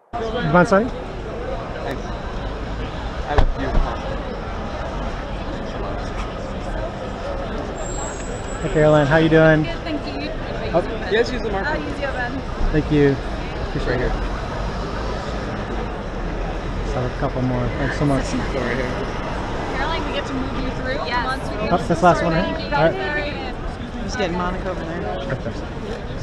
You mind signing? Thanks. I have a few. Hey Caroline, how you doing? Good, thank you. Oh. Yes, use the marker. I'll use your pen. Thank you. Appreciate Right it. here. Just have a couple more. Thanks so much. Go right here. Caroline, we get to move you through. Yes. Oh, this last one, right? All right. Just getting Monica over there. Perfect.